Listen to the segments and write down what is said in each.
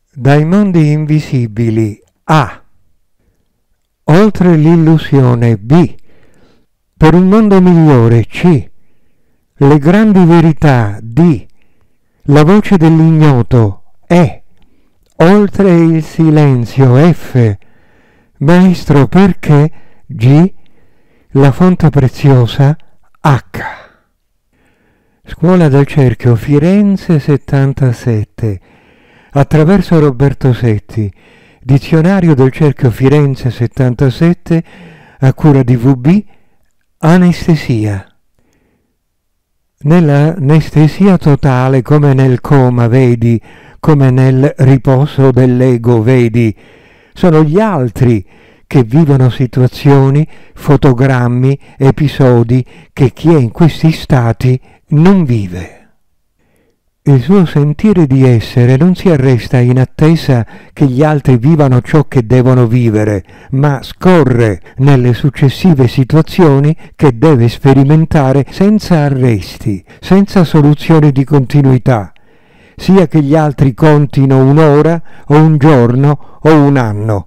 Dai mondi invisibili A. Oltre l'illusione B. Per un mondo migliore C. Le grandi verità D. La voce dell'ignoto E. Oltre il silenzio F. Maestro perché G. La fonte preziosa H. Scuola del Cerchio Firenze 77. Attraverso Roberto Setti. Dizionario del Cerchio Firenze 77 a cura di VB. Anestesia. Nell'anestesia totale, come nel coma, vedi, come nel riposo dell'ego, vedi, sono gli altri che vivono situazioni, fotogrammi, episodi che chi è in questi stati non vive. Il suo sentire di essere non si arresta in attesa che gli altri vivano ciò che devono vivere, ma scorre nelle successive situazioni che deve sperimentare senza arresti, senza soluzioni di continuità, sia che gli altri contino un'ora o un giorno o un anno.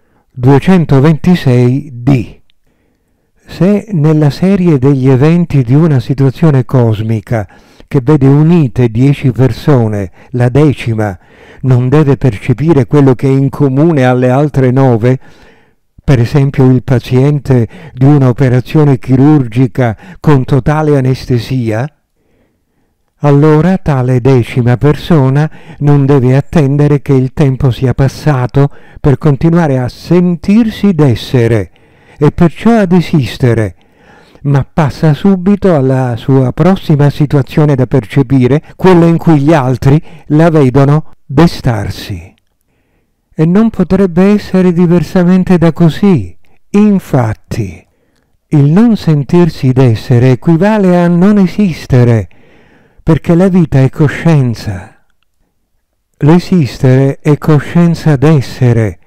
226D. Se nella serie degli eventi di una situazione cosmica che vede unite 10 persone, la 10ª non deve percepire quello che è in comune alle altre 9, per esempio il paziente di un'operazione chirurgica con totale anestesia, allora tale 10ª persona non deve attendere che il tempo sia passato per continuare a sentirsi d'essere e perciò ad esistere, ma passa subito alla sua prossima situazione da percepire, quella in cui gli altri la vedono destarsi. E non potrebbe essere diversamente da così. Infatti, il non sentirsi d'essere equivale a non esistere, perché la vita è coscienza. L'esistere è coscienza d'essere.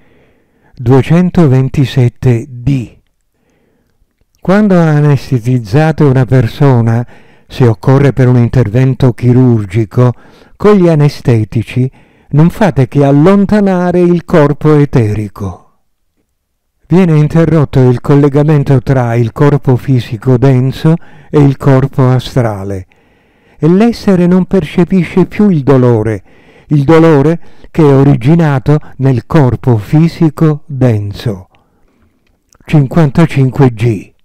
227D. Quando anestetizzate una persona, se occorre per un intervento chirurgico, con gli anestetici non fate che allontanare il corpo eterico. Viene interrotto il collegamento tra il corpo fisico denso e il corpo astrale e l'essere non percepisce più il dolore che è originato nel corpo fisico denso. 55G.